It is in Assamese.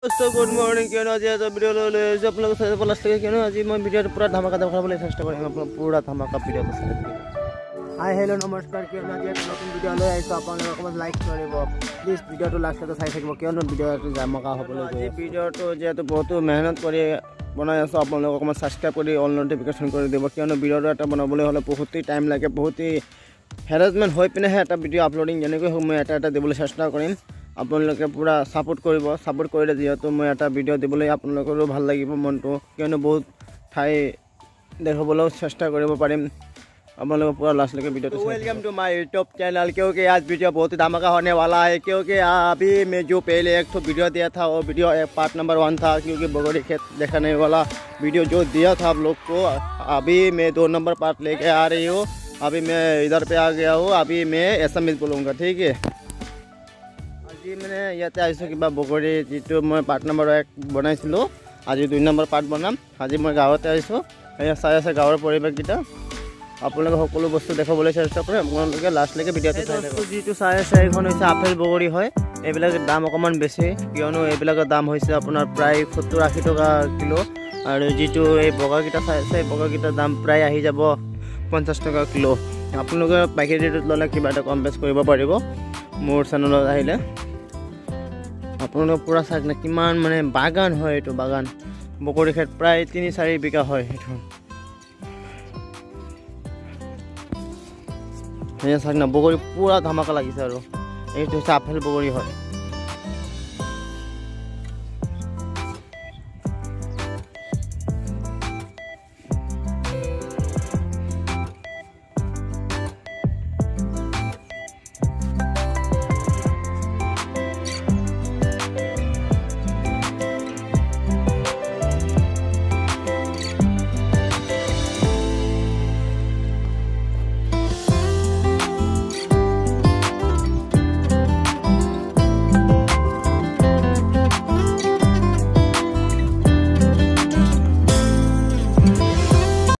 दोस्तों गुड मॉर्निंग क्यों आज वीडियो ले आप लोग से लास्ट तक क्यों आज मैं वीडियो पूरा धमाका दिखाने चेष्टा करेंगे आप लोग पूरा धमाका वीडियो को हाय हेलो नमस्कार क्यों आज नतुन वीडियो ले आइছো আপোনালোক অকমান লাইক কৰিব প্লিজ ভিডিওটো লাষ্ট তক চাই থাকিব কিয়নো ভিডিওটো ধমাকা হ'বলৈ গৈ আছে ভিডিওটো যেটো বহুত মেহনত কৰি বনাই আছো আপোনালোক অকমান সাবস্ক্রাইব কৰি অল নোটিফিকেশন কৰি দিব কিয়নো ভিডিওটো এটা বনাবলৈ হলে বহুত টাইম লাগে বহুত হেৰাসমেন্ট হৈ পিনে এটা ভিডিও আপলোডিং যেনেকৈ মই এটা দিবলৈ চেষ্টা কৰিম আপোনালোকে পুৰা সাপোর্ট কৰিব সাপোর্ট কৰিলে যেহেতু মই এটা ভিডিও দিবলৈ আপোনালোকৰো ভাল লাগিব মনটো কিয়নো বহুত ঠাই দেখাবলৈ চেষ্টা কৰিব পাৰিম अपन लोग पूरा लास्ट लेके वीडियो तो welcome to my YouTube channel क्योंकि आज वीडियो बहुत ही धमाका होने वाला है क्योंकि अभी मैं जो पहले एक तो वीडियो दिया था वो वीडियो पार्ट नंबर 1 था क्योंकि बगोड़ी खेत दिखाने वाला वीडियो जो दिया था आप लोग को अभी मैं 2 नंबर पार्ट लेके आ रही हूँ अभी मैं इधर पे आ गया हूँ अभी मैं एसएमएस बोलूँगा ठीक है आज मैंने इतना आईसो कि बगोड़ी जी मैं पार्ट नंबर 1 बनाइছিলোঁ आज 2 नंबर पार्ट बनाम आज मैं गाँवते आईसो चाई आसे गाँवर परिवेशकेटा আপোনালোকে সকলো বস্তু দেখাবলৈ চেষ্টা কৰে আপোনালোকে লাষ্ট লৈকে ভিডিওটো চাই থাকক যেটো চাই আছে এখন হৈছে আপেল বগৰী হয় এইবিলাকৰ দাম অকমান বেছি কিয়নো এইবিলাকৰ দাম হৈছে আপোনাৰ প্ৰায় 70-80 টকা কিলো আৰু যেটো এই বগাকিটা চাই আছে বগাকিটাৰ দাম প্ৰায় আহি যাব 50 টকা কিলো আপোনালোকে পাইকাৰী ৰেটত ললে কিবা এটা কম বেছ কৰিব পাৰিব মোৰ চেনেলত আহিলে আপোনালোকে পুৰা চাই না কিমান মানে বাগান হয় এটো বাগান বগৰী খেত প্ৰায় 3-4 বিঘা হয় এটো ये साग ना बगरी पूरा धमाका लगी और ये आपल बगरी है।